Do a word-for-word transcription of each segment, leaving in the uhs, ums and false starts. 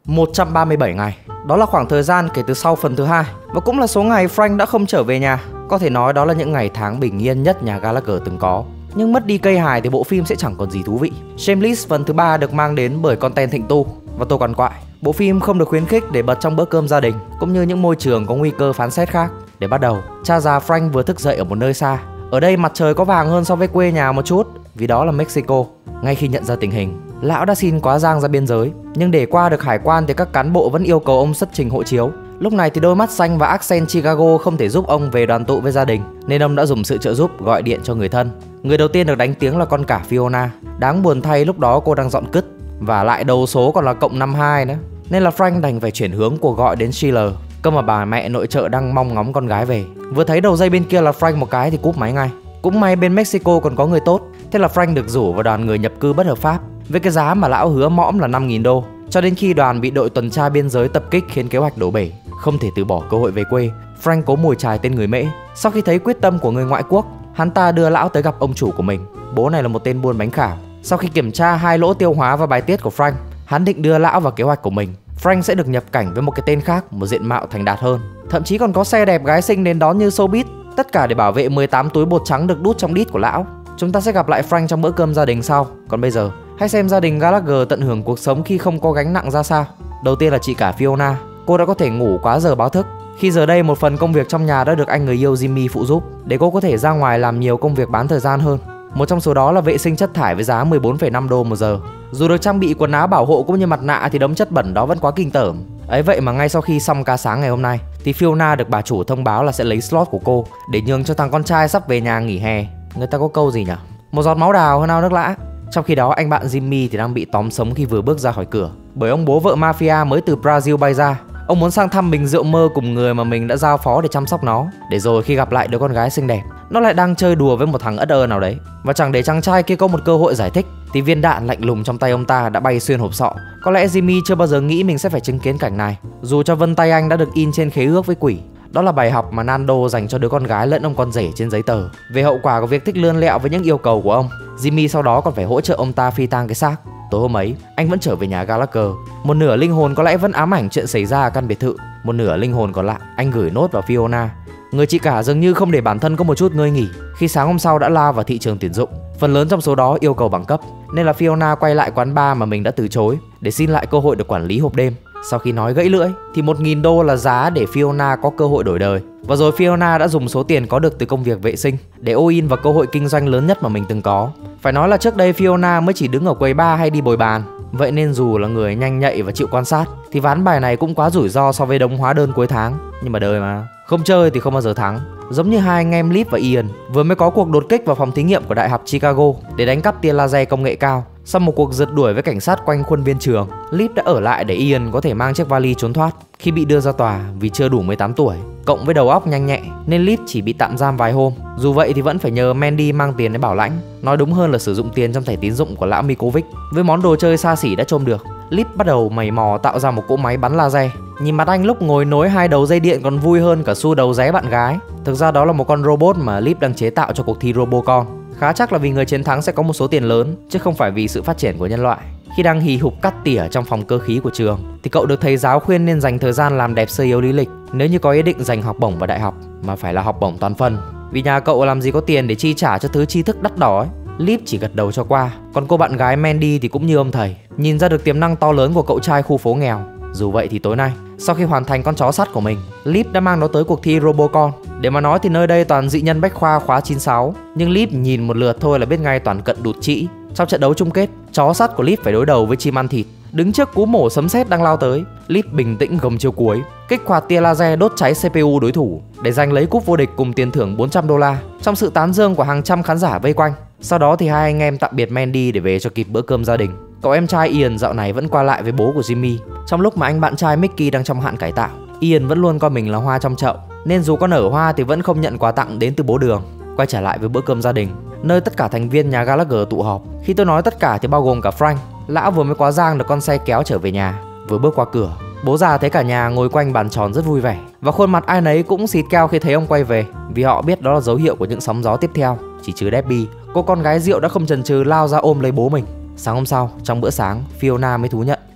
một trăm ba mươi bảy ngày. Đó là khoảng thời gian kể từ sau phần thứ hai, và cũng là số ngày Frank đã không trở về nhà. Có thể nói đó là những ngày tháng bình yên nhất nhà Gallagher từng có. Nhưng mất đi cây hài thì bộ phim sẽ chẳng còn gì thú vị. Shameless phần thứ ba được mang đến bởi content thịnh tu và tôi còn quại. Bộ phim không được khuyến khích để bật trong bữa cơm gia đình, cũng như những môi trường có nguy cơ phán xét khác. Để bắt đầu, cha già Frank vừa thức dậy ở một nơi xa. Ở đây mặt trời có vàng hơn so với quê nhà một chút, vì đó là Mexico. Ngay khi nhận ra tình hình, lão đã xin quá giang ra biên giới, nhưng để qua được hải quan thì các cán bộ vẫn yêu cầu ông xuất trình hộ chiếu. Lúc này thì đôi mắt xanh và accent Chicago không thể giúp ông về đoàn tụ với gia đình, nên ông đã dùng sự trợ giúp gọi điện cho người thân. Người đầu tiên được đánh tiếng là con cả Fiona. Đáng buồn thay lúc đó cô đang dọn cứt, và lại đầu số còn là cộng năm hai nữa, nên là Frank đành phải chuyển hướng cuộc gọi đến Sheila, cơ mà bà mẹ nội trợ đang mong ngóng con gái về. Vừa thấy đầu dây bên kia là Frank một cái thì cúp máy ngay. Cũng may bên Mexico còn có người tốt, thế là Frank được rủ vào đoàn người nhập cư bất hợp pháp với cái giá mà lão hứa mõm là năm nghìn đô. Cho đến khi đoàn bị đội tuần tra biên giới tập kích khiến kế hoạch đổ bể, không thể từ bỏ cơ hội về quê, Frank cố mồi chài tên người Mễ. Sau khi thấy quyết tâm của người ngoại quốc, hắn ta đưa lão tới gặp ông chủ của mình. Bố này là một tên buôn bánh khảo. Sau khi kiểm tra hai lỗ tiêu hóa và bài tiết của Frank, hắn định đưa lão vào kế hoạch của mình. Frank sẽ được nhập cảnh với một cái tên khác, một diện mạo thành đạt hơn, thậm chí còn có xe đẹp gái xinh đến đón như showbiz. Tất cả để bảo vệ mười tám túi bột trắng được đút trong đít của lão. Chúng ta sẽ gặp lại Frank trong bữa cơm gia đình sau. Còn bây giờ, hãy xem gia đình Gallagher tận hưởng cuộc sống khi không có gánh nặng ra sao. Đầu tiên là chị cả Fiona. Cô đã có thể ngủ quá giờ báo thức, khi giờ đây một phần công việc trong nhà đã được anh người yêu Jimmy phụ giúp, để cô có thể ra ngoài làm nhiều công việc bán thời gian hơn. Một trong số đó là vệ sinh chất thải với giá mười bốn phẩy năm đô một giờ. Dù được trang bị quần áo bảo hộ cũng như mặt nạ thì đống chất bẩn đó vẫn quá kinh tởm. Ấy vậy mà ngay sau khi xong ca sáng ngày hôm nay thì Fiona được bà chủ thông báo là sẽ lấy slot của cô để nhường cho thằng con trai sắp về nhà nghỉ hè. Người ta có câu gì nhỉ? Một giọt máu đào hơn ao nước lã. Trong khi đó anh bạn Jimmy thì đang bị tóm sống khi vừa bước ra khỏi cửa, bởi ông bố vợ mafia mới từ Brazil bay ra. Ông muốn sang thăm bình rượu mơ cùng người mà mình đã giao phó để chăm sóc nó, để rồi khi gặp lại đứa con gái xinh đẹp, nó lại đang chơi đùa với một thằng ất ơ nào đấy. Và chẳng để chàng trai kia có một cơ hội giải thích thì viên đạn lạnh lùng trong tay ông ta đã bay xuyên hộp sọ. Có lẽ Jimmy chưa bao giờ nghĩ mình sẽ phải chứng kiến cảnh này, dù cho vân tay anh đã được in trên khế ước với quỷ. Đó là bài học mà Nando dành cho đứa con gái lẫn ông con rể trên giấy tờ, về hậu quả của việc thích lươn lẹo với những yêu cầu của ông. Jimmy sau đó còn phải hỗ trợ ông ta phi tang cái xác. Tối hôm ấy, anh vẫn trở về nhà Gallagher. Một nửa linh hồn có lẽ vẫn ám ảnh chuyện xảy ra ở căn biệt thự, một nửa linh hồn còn lại anh gửi nốt vào Fiona. Người chị cả dường như không để bản thân có một chút ngơi nghỉ, khi sáng hôm sau đã lao vào thị trường tuyển dụng. Phần lớn trong số đó yêu cầu bằng cấp, nên là Fiona quay lại quán bar mà mình đã từ chối để xin lại cơ hội được quản lý hộp đêm. Sau khi nói gãy lưỡi thì một nghìn đô là giá để Fiona có cơ hội đổi đời. Và rồi Fiona đã dùng số tiền có được từ công việc vệ sinh để all in vào cơ hội kinh doanh lớn nhất mà mình từng có. Phải nói là trước đây Fiona mới chỉ đứng ở quầy bar hay đi bồi bàn. Vậy nên dù là người nhanh nhạy và chịu quan sát thì ván bài này cũng quá rủi ro so với đống hóa đơn cuối tháng. Nhưng mà đời mà, không chơi thì không bao giờ thắng. Giống như hai anh em Liv và Ian vừa mới có cuộc đột kích vào phòng thí nghiệm của Đại học Chicago để đánh cắp tia laser công nghệ cao. Sau một cuộc rượt đuổi với cảnh sát quanh khuôn viên trường, Liv đã ở lại để Ian có thể mang chiếc vali trốn thoát. Khi bị đưa ra tòa vì chưa đủ mười tám tuổi, cộng với đầu óc nhanh nhẹ, nên Liv chỉ bị tạm giam vài hôm. Dù vậy thì vẫn phải nhờ Mandy mang tiền đến bảo lãnh. Nói đúng hơn là sử dụng tiền trong thẻ tín dụng của lão Mikovic. Với món đồ chơi xa xỉ đã trôm được, Liv bắt đầu mày mò tạo ra một cỗ máy bắn laser. Nhìn mặt anh lúc ngồi nối hai đầu dây điện còn vui hơn cả xu đầu ré bạn gái. Thực ra đó là một con robot mà Liv đang chế tạo cho cuộc thi Robocon. Khá chắc là vì người chiến thắng sẽ có một số tiền lớn, chứ không phải vì sự phát triển của nhân loại. Khi đang hì hục cắt tỉa trong phòng cơ khí của trường thì cậu được thầy giáo khuyên nên dành thời gian làm đẹp sơ yếu lý lịch nếu như có ý định giành học bổng vào đại học, mà phải là học bổng toàn phần, vì nhà cậu làm gì có tiền để chi trả cho thứ tri thức đắt đỏ ấy. Liv chỉ gật đầu cho qua, còn cô bạn gái Mandy thì cũng như ông thầy, nhìn ra được tiềm năng to lớn của cậu trai khu phố nghèo. Dù vậy thì tối nay, sau khi hoàn thành con chó sắt của mình, Liv đã mang nó tới cuộc thi Robocon. Để mà nói thì nơi đây toàn dị nhân bách khoa khóa chín sáu, nhưng Liv nhìn một lượt thôi là biết ngay toàn cận đụt trĩ. Trong trận đấu chung kết, chó sắt của Liv phải đối đầu với chim ăn thịt. Đứng trước cú mổ sấm sét đang lao tới, Liv bình tĩnh gầm chiêu cuối, kích hoạt tia laser đốt cháy xê pê u đối thủ để giành lấy cúp vô địch cùng tiền thưởng bốn trăm đô la trong sự tán dương của hàng trăm khán giả vây quanh. Sau đó thì hai anh em tạm biệt Mandy để về cho kịp bữa cơm gia đình. Cậu em trai Ian dạo này vẫn qua lại với bố của Jimmy. Trong lúc mà anh bạn trai Mickey đang trong hạn cải tạo, Ian vẫn luôn coi mình là hoa trong chậu, nên dù có nở hoa thì vẫn không nhận quà tặng đến từ bố Đường. Quay trở lại với bữa cơm gia đình, nơi tất cả thành viên nhà Gallagher tụ họp. Khi tôi nói tất cả thì bao gồm cả Frank. Lão vừa mới quá giang được con xe kéo trở về nhà. Vừa bước qua cửa, bố già thấy cả nhà ngồi quanh bàn tròn rất vui vẻ, và khuôn mặt ai nấy cũng xịt keo khi thấy ông quay về, vì họ biết đó là dấu hiệu của những sóng gió tiếp theo. Chỉ trừ Debbie, cô con gái rượu đã không chần chừ lao ra ôm lấy bố mình. Sáng hôm sau, trong bữa sáng, Fiona mới thú nhận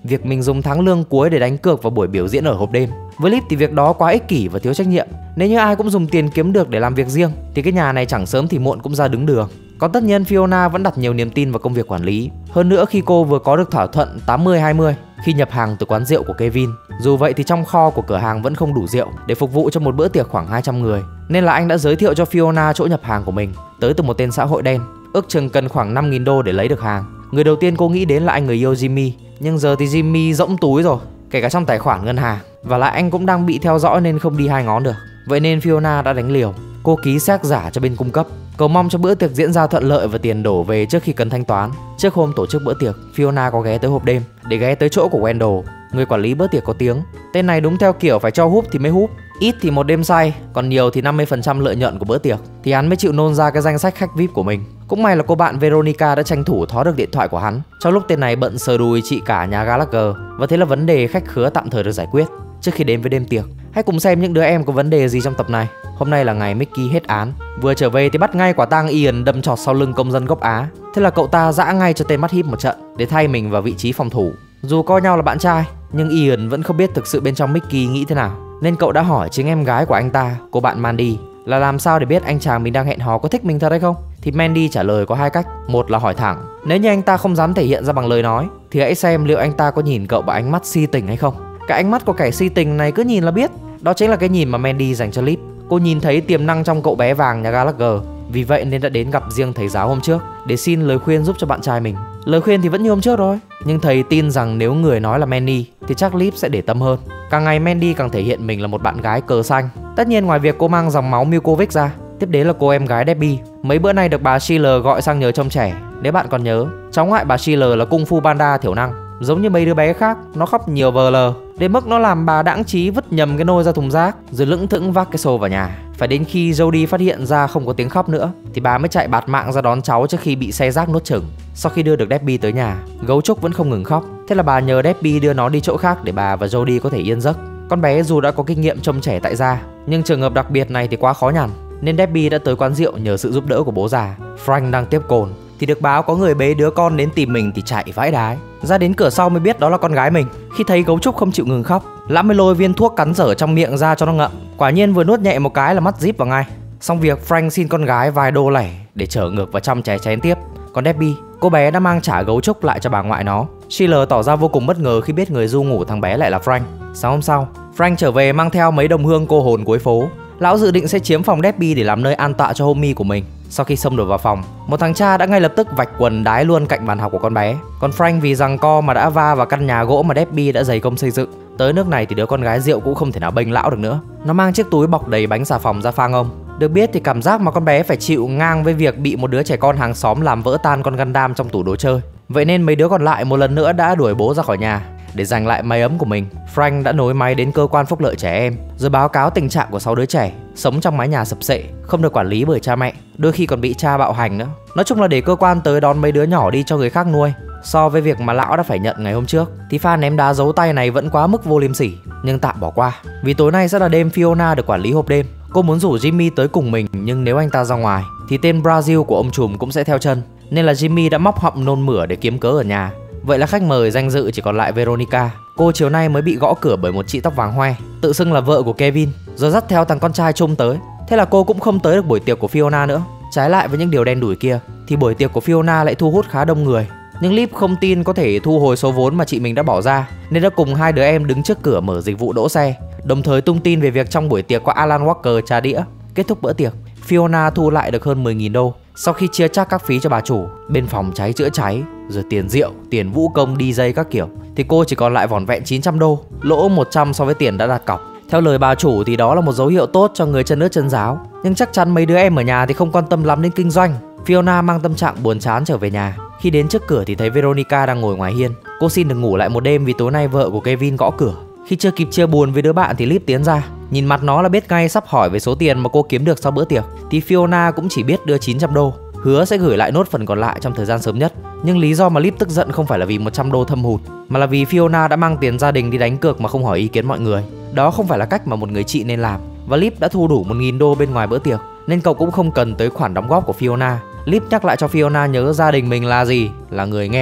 việc mình dùng tháng lương cuối để đánh cược vào buổi biểu diễn ở hộp đêm. Với Liv thì việc đó quá ích kỷ và thiếu trách nhiệm. Nếu như ai cũng dùng tiền kiếm được để làm việc riêng thì cái nhà này chẳng sớm thì muộn cũng ra đứng đường. Còn tất nhiên Fiona vẫn đặt nhiều niềm tin vào công việc quản lý. Hơn nữa khi cô vừa có được thỏa thuận tám mươi hai mươi khi nhập hàng từ quán rượu của Kevin. Dù vậy thì trong kho của cửa hàng vẫn không đủ rượu để phục vụ cho một bữa tiệc khoảng hai trăm người. Nên là anh đã giới thiệu cho Fiona chỗ nhập hàng của mình tới từ một tên xã hội đen. Ước chừng cần khoảng năm nghìn đô để lấy được hàng. Người đầu tiên cô nghĩ đến là anh người yêu Jimmy. Nhưng giờ thì Jimmy rỗng túi rồi, kể cả trong tài khoản ngân hàng. Và lại anh cũng đang bị theo dõi nên không đi hai ngón được. Vậy nên Fiona đã đánh liều. Cô ký séc giả cho bên cung cấp, cầu mong cho bữa tiệc diễn ra thuận lợi và tiền đổ về trước khi cần thanh toán. Trước hôm tổ chức bữa tiệc, Fiona có ghé tới hộp đêm để ghé tới chỗ của Wendell, người quản lý bữa tiệc có tiếng. Tên này đúng theo kiểu phải cho húp thì mới húp, ít thì một đêm say, còn nhiều thì năm mươi phần trăm lợi nhuận của bữa tiệc. Thì hắn mới chịu nôn ra cái danh sách khách vi ai pi của mình. Cũng may là cô bạn Veronica đã tranh thủ thó được điện thoại của hắn trong lúc tên này bận sờ đùi chị cả nhà Gallagher, và thế là vấn đề khách khứa tạm thời được giải quyết. Trước khi đến với đêm tiệc, hãy cùng xem những đứa em có vấn đề gì trong tập này. Hôm nay là ngày Mickey hết án, vừa trở về thì bắt ngay quả tang Ian đâm chọt sau lưng công dân gốc Á. Thế là cậu ta giã ngay cho tên mắt híp một trận để thay mình vào vị trí phòng thủ. Dù coi nhau là bạn trai, nhưng Ian vẫn không biết thực sự bên trong Mickey nghĩ thế nào, nên cậu đã hỏi chính em gái của anh ta, cô bạn Mandy, là làm sao để biết anh chàng mình đang hẹn hò có thích mình thật hay không. Thì Mandy trả lời có hai cách. Một là hỏi thẳng, nếu như anh ta không dám thể hiện ra bằng lời nói thì hãy xem liệu anh ta có nhìn cậu bằng ánh mắt si tình hay không. Cái ánh mắt của kẻ si tình này cứ nhìn là biết. Đó chính là cái nhìn mà Mandy dành cho Liv. Cô nhìn thấy tiềm năng trong cậu bé vàng nhà Gallagher, vì vậy nên đã đến gặp riêng thầy giáo hôm trước để xin lời khuyên giúp cho bạn trai mình. Lời khuyên thì vẫn như hôm trước thôi, nhưng thầy tin rằng nếu người nói là Mandy thì chắc Liv sẽ để tâm hơn. Càng ngày Mandy càng thể hiện mình là một bạn gái cờ xanh. Tất nhiên ngoài việc cô mang dòng máu Milkovic ra, tiếp đến là cô em gái Debbie. Mấy bữa nay được bà Sheila gọi sang nhờ trông trẻ. Nếu bạn còn nhớ, cháu ngoại bà Sheila là cung phu panda thiểu năng. Giống như mấy đứa bé khác, nó khóc nhiều vờ lờ đến mức nó làm bà đãng trí vứt nhầm cái nôi ra thùng rác, rồi lững thững vác cái xô vào nhà. Phải đến khi Jody phát hiện ra không có tiếng khóc nữa thì bà mới chạy bạt mạng ra đón cháu trước khi bị xe rác nuốt chửng. Sau khi đưa được Debbie tới nhà, gấu trúc vẫn không ngừng khóc. Thế là bà nhờ Debbie đưa nó đi chỗ khác để bà và Jody có thể yên giấc. Con bé dù đã có kinh nghiệm trông trẻ tại gia, nhưng trường hợp đặc biệt này thì quá khó nhằn, nên Debbie đã tới quán rượu nhờ sự giúp đỡ của bố già. Frank đang tiếp cồn thì được báo có người bế đứa con đến tìm mình thì chạy vãi đái. Ra đến cửa sau mới biết đó là con gái mình. Khi thấy gấu trúc không chịu ngừng khóc, Lãm mới lôi viên thuốc cắn dở trong miệng ra cho nó ngậm. Quả nhiên vừa nuốt nhẹ một cái là mắt díp vào ngay. Xong việc, Frank xin con gái vài đô lẻ để chở ngược vào trong chè chén tiếp. Còn Debbie, cô bé đã mang trả gấu trúc lại cho bà ngoại nó. Sheila tỏ ra vô cùng bất ngờ khi biết người du ngủ thằng bé lại là Frank. Sáng hôm sau, Frank trở về mang theo mấy đồng hương cô hồn cuối phố. Lão dự định sẽ chiếm phòng Debbie để làm nơi an tọa cho homie của mình. Sau khi xông được vào phòng, một thằng cha đã ngay lập tức vạch quần đái luôn cạnh bàn học của con bé. Còn Frank vì giằng co mà đã va vào căn nhà gỗ mà Debbie đã dày công xây dựng. Tới nước này thì đứa con gái rượu cũng không thể nào bênh lão được nữa. Nó mang chiếc túi bọc đầy bánh xà phòng ra phang ông. Được biết thì cảm giác mà con bé phải chịu ngang với việc bị một đứa trẻ con hàng xóm làm vỡ tan con Gundam trong tủ đồ chơi. Vậy nên mấy đứa còn lại một lần nữa đã đuổi bố ra khỏi nhà. Để giành lại mái ấm của mình, Frank đã nối máy đến cơ quan phúc lợi trẻ em, rồi báo cáo tình trạng của sáu đứa trẻ sống trong mái nhà sập sệ, không được quản lý bởi cha mẹ, đôi khi còn bị cha bạo hành nữa. Nói chung là để cơ quan tới đón mấy đứa nhỏ đi cho người khác nuôi. So với việc mà lão đã phải nhận ngày hôm trước thì pha ném đá giấu tay này vẫn quá mức vô liêm sỉ, nhưng tạm bỏ qua. Vì tối nay sẽ là đêm Fiona được quản lý hộp đêm. Cô muốn rủ Jimmy tới cùng mình, nhưng nếu anh ta ra ngoài thì tên Brazil của ông trùm cũng sẽ theo chân, nên là Jimmy đã móc họng nôn mửa để kiếm cớ ở nhà. Vậy là khách mời danh dự chỉ còn lại Veronica. Cô chiều nay mới bị gõ cửa bởi một chị tóc vàng hoe, tự xưng là vợ của Kevin, rồi dắt theo thằng con trai chung tới. Thế là cô cũng không tới được buổi tiệc của Fiona nữa. Trái lại với những điều đen đủi kia thì buổi tiệc của Fiona lại thu hút khá đông người. Nhưng Liv không tin có thể thu hồi số vốn mà chị mình đã bỏ ra, nên đã cùng hai đứa em đứng trước cửa mở dịch vụ đỗ xe, đồng thời tung tin về việc trong buổi tiệc có Alan Walker trà đĩa. Kết thúc bữa tiệc, Fiona thu lại được hơn mười nghìn đô. Sau khi chia chắc các phí cho bà chủ, bên phòng cháy chữa cháy, rồi tiền rượu, tiền vũ công, đi dây các kiểu, thì cô chỉ còn lại vỏn vẹn chín trăm đô, lỗ một trăm so với tiền đã đặt cọc. Theo lời bà chủ thì đó là một dấu hiệu tốt cho người chân ướt chân ráo, nhưng chắc chắn mấy đứa em ở nhà thì không quan tâm lắm đến kinh doanh. Fiona mang tâm trạng buồn chán trở về nhà. Khi đến trước cửa thì thấy Veronica đang ngồi ngoài hiên. Cô xin được ngủ lại một đêm vì tối nay vợ của Kevin gõ cửa. Khi chưa kịp chia buồn với đứa bạn thì Liv tiến ra. Nhìn mặt nó là biết ngay sắp hỏi về số tiền mà cô kiếm được sau bữa tiệc. Thì Fiona cũng chỉ biết đưa chín trăm đô, hứa sẽ gửi lại nốt phần còn lại trong thời gian sớm nhất. Nhưng lý do mà Liv tức giận không phải là vì một trăm đô thâm hụt, mà là vì Fiona đã mang tiền gia đình đi đánh cược mà không hỏi ý kiến mọi người. Đó không phải là cách mà một người chị nên làm. Và Liv đã thu đủ một nghìn đô bên ngoài bữa tiệc, nên cậu cũng không cần tới khoản đóng góp của Fiona. Liv nhắc lại cho Fiona nhớ gia đình mình là gì, là người nghèo,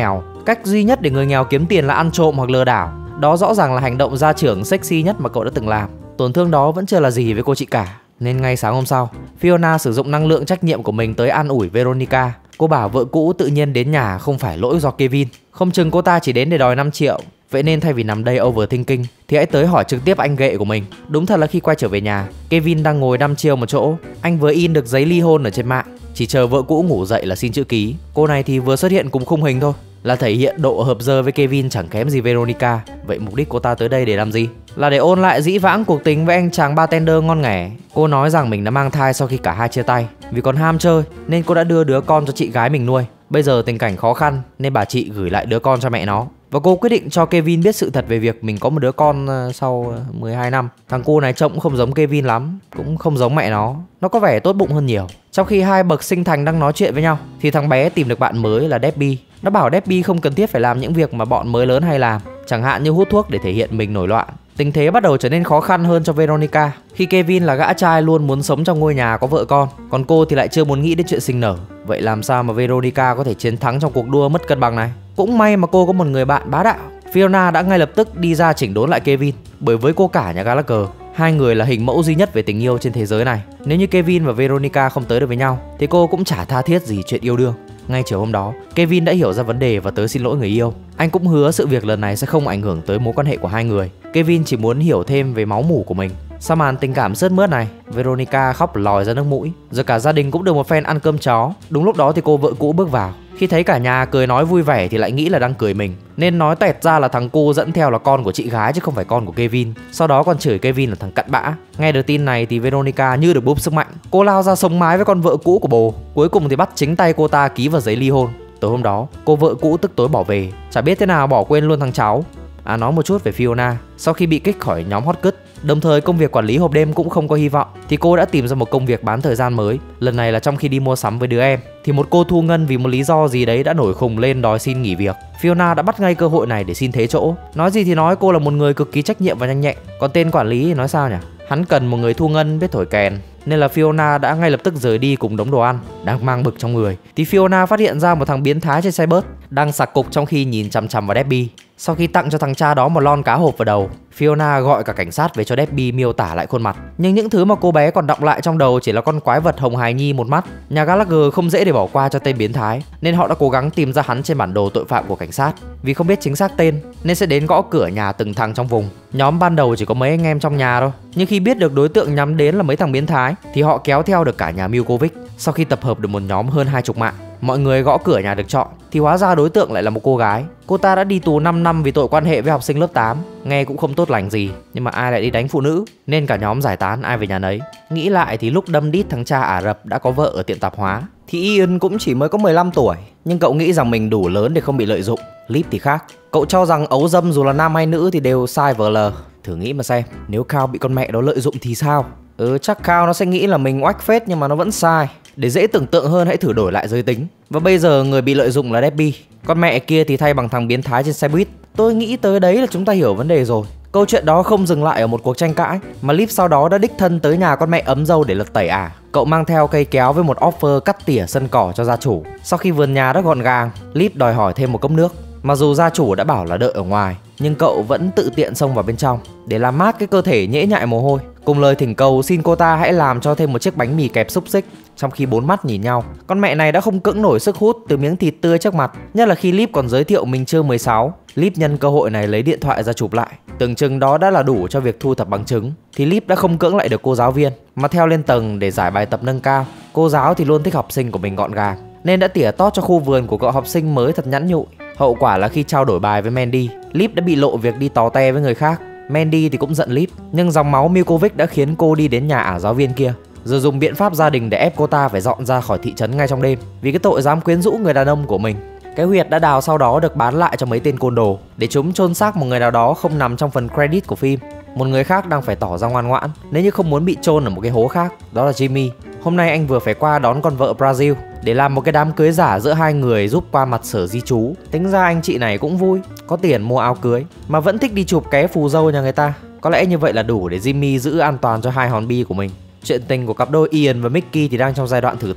Cách duy nhất để người nghèo kiếm tiền là ăn trộm hoặc lừa đảo. Đó rõ ràng là hành động gia trưởng sexy nhất mà cậu đã từng làm. Tổn thương đó vẫn chưa là gì với cô chị cả. Nên ngay sáng hôm sau, Fiona sử dụng năng lượng trách nhiệm của mình tới an ủi Veronica. Cô bảo vợ cũ tự nhiên đến nhà không phải lỗi do Kevin. Không chừng cô ta chỉ đến để đòi năm triệu. Vậy nên thay vì nằm đây overthinking thì hãy tới hỏi trực tiếp anh ghệ của mình. Đúng thật là khi quay trở về nhà, Kevin đang ngồi đăm chiêu một chỗ. Anh vừa in được giấy ly hôn ở trên mạng, chỉ chờ vợ cũ ngủ dậy là xin chữ ký. Cô này thì vừa xuất hiện cùng khung hình thôi, là thể hiện độ hợp dơ với Kevin chẳng kém gì Veronica. Vậy mục đích cô ta tới đây để làm gì? Là để ôn lại dĩ vãng cuộc tình với anh chàng bartender ngon nghẻ. Cô nói rằng mình đã mang thai sau khi cả hai chia tay. Vì còn ham chơi nên cô đã đưa đứa con cho chị gái mình nuôi. Bây giờ tình cảnh khó khăn nên bà chị gửi lại đứa con cho mẹ nó. Và cô quyết định cho Kevin biết sự thật về việc mình có một đứa con sau mười hai năm. Thằng cu này trông cũng không giống Kevin lắm, cũng không giống mẹ nó. Nó có vẻ tốt bụng hơn nhiều. Trong khi hai bậc sinh thành đang nói chuyện với nhau thì thằng bé tìm được bạn mới là Debbie. Nó bảo Debbie không cần thiết phải làm những việc mà bọn mới lớn hay làm, chẳng hạn như hút thuốc để thể hiện mình nổi loạn. Tình thế bắt đầu trở nên khó khăn hơn cho Veronica khi Kevin là gã trai luôn muốn sống trong ngôi nhà có vợ con, còn cô thì lại chưa muốn nghĩ đến chuyện sinh nở. Vậy làm sao mà Veronica có thể chiến thắng trong cuộc đua mất cân bằng này? Cũng may mà cô có một người bạn bá đạo. Fiona đã ngay lập tức đi ra chỉnh đốn lại Kevin, bởi với cô cả nhà Gallagher, hai người là hình mẫu duy nhất về tình yêu trên thế giới này. Nếu như Kevin và Veronica không tới được với nhau thì cô cũng chả tha thiết gì chuyện yêu đương. Ngay chiều hôm đó, Kevin đã hiểu ra vấn đề và tới xin lỗi người yêu. Anh cũng hứa sự việc lần này sẽ không ảnh hưởng tới mối quan hệ của hai người. Kevin chỉ muốn hiểu thêm về máu mủ của mình. Sau màn tình cảm sướt mướt này, Veronica khóc lòi ra nước mũi, rồi cả gia đình cũng được một phen ăn cơm chó. Đúng lúc đó thì cô vợ cũ bước vào. Khi thấy cả nhà cười nói vui vẻ thì lại nghĩ là đang cười mình, nên nói tẹt ra là thằng cu dẫn theo là con của chị gái chứ không phải con của Kevin. Sau đó còn chửi Kevin là thằng cặn bã. Nghe được tin này thì Veronica như được búp sức mạnh. Cô lao ra sống mái với con vợ cũ của bồ. Cuối cùng thì bắt chính tay cô ta ký vào giấy ly hôn. Tối hôm đó, cô vợ cũ tức tối bỏ về, chả biết thế nào bỏ quên luôn thằng cháu. À, nói một chút về Fiona. Sau khi bị kích khỏi nhóm hot girl, đồng thời công việc quản lý hộp đêm cũng không có hy vọng, thì cô đã tìm ra một công việc bán thời gian mới. Lần này là trong khi đi mua sắm với đứa em thì một cô thu ngân vì một lý do gì đấy đã nổi khùng lên đòi xin nghỉ việc. Fiona đã bắt ngay cơ hội này để xin thế chỗ. Nói gì thì nói, cô là một người cực kỳ trách nhiệm và nhanh nhẹn. Còn tên quản lý thì nói sao nhỉ? Hắn cần một người thu ngân biết thổi kèn, nên là Fiona đã ngay lập tức rời đi cùng đống đồ ăn. Đang mang bực trong người thì Fiona phát hiện ra một thằng biến thái trên xe bus đang sặc cục trong khi nhìn chằm chằm vào Debbie. Sau khi tặng cho thằng cha đó một lon cá hộp vào đầu, Fiona gọi cả cảnh sát về cho Debbie miêu tả lại khuôn mặt. Nhưng những thứ mà cô bé còn đọng lại trong đầu chỉ là con quái vật hồng hài nhi một mắt. Nhà Gallagher không dễ để bỏ qua cho tên biến thái, nên họ đã cố gắng tìm ra hắn trên bản đồ tội phạm của cảnh sát. Vì không biết chính xác tên nên sẽ đến gõ cửa nhà từng thằng trong vùng. Nhóm ban đầu chỉ có mấy anh em trong nhà thôi, nhưng khi biết được đối tượng nhắm đến là mấy thằng biến thái thì họ kéo theo được cả nhà Milkovic. Sau khi tập hợp được một nhóm hơn hai chục mạng, mọi người gõ cửa nhà được chọn thì hóa ra đối tượng lại là một cô gái. Cô ta đã đi tù năm năm vì tội quan hệ với học sinh lớp tám. Nghe cũng không tốt lành gì, nhưng mà ai lại đi đánh phụ nữ, nên cả nhóm giải tán ai về nhà nấy. Nghĩ lại thì lúc đâm đít thằng cha Ả Rập đã có vợ ở tiệm tạp hóa thì Ian cũng chỉ mới có mười lăm tuổi, nhưng cậu nghĩ rằng mình đủ lớn để không bị lợi dụng. Lip thì khác, cậu cho rằng ấu dâm dù là nam hay nữ thì đều sai vờ lờ. Thử nghĩ mà xem, nếu Cao bị con mẹ đó lợi dụng thì sao? Ừ, chắc Cao nó sẽ nghĩ là mình oách phết nhưng mà nó vẫn sai. Để dễ tưởng tượng hơn, hãy thử đổi lại giới tính. Và bây giờ người bị lợi dụng là Debbie, con mẹ kia thì thay bằng thằng biến thái trên xe buýt. Tôi nghĩ tới đấy là chúng ta hiểu vấn đề rồi. Câu chuyện đó không dừng lại ở một cuộc tranh cãi, mà Liv sau đó đã đích thân tới nhà con mẹ ấm dâu để lật tẩy ả. Cậu mang theo cây kéo với một offer cắt tỉa sân cỏ cho gia chủ. Sau khi vườn nhà đã gọn gàng, Liv đòi hỏi thêm một cốc nước. Mặc dù gia chủ đã bảo là đợi ở ngoài, nhưng cậu vẫn tự tiện xông vào bên trong để làm mát cái cơ thể nhễ nhại mồ hôi, cùng lời thỉnh cầu xin cô ta hãy làm cho thêm một chiếc bánh mì kẹp xúc xích. Trong khi bốn mắt nhìn nhau, con mẹ này đã không cưỡng nổi sức hút từ miếng thịt tươi trước mặt, nhất là khi Liv còn giới thiệu mình chưa mười sáu. Liv nhân cơ hội này lấy điện thoại ra chụp lại, tưởng chừng đó đã là đủ cho việc thu thập bằng chứng. Thì Liv đã không cưỡng lại được cô giáo viên, mà theo lên tầng để giải bài tập nâng cao. Cô giáo thì luôn thích học sinh của mình gọn gàng, nên đã tỉa tót cho khu vườn của cậu học sinh mới thật nhẵn nhụi. Hậu quả là khi trao đổi bài với Mandy, Liv đã bị lộ việc đi tò te với người khác. Mandy thì cũng giận Liv, nhưng dòng máu Milkovic đã khiến cô đi đến nhà ả giáo viên kia, rồi dùng biện pháp gia đình để ép cô ta phải dọn ra khỏi thị trấn ngay trong đêm vì cái tội dám quyến rũ người đàn ông của mình. Cái huyệt đã đào sau đó được bán lại cho mấy tên côn đồ để chúng chôn xác một người nào đó không nằm trong phần credit của phim. Một người khác đang phải tỏ ra ngoan ngoãn nếu như không muốn bị chôn ở một cái hố khác, đó là Jimmy. Hôm nay anh vừa phải qua đón con vợ Brazil để làm một cái đám cưới giả giữa hai người giúp qua mặt sở di trú. Tính ra anh chị này cũng vui, có tiền mua áo cưới mà vẫn thích đi chụp ké phù dâu nhà người ta. Có lẽ như vậy là đủ để Jimmy giữ an toàn cho hai hòn bi của mình. Chuyện tình của cặp đôi Ian và Mickey thì đang trong giai đoạn thử thách.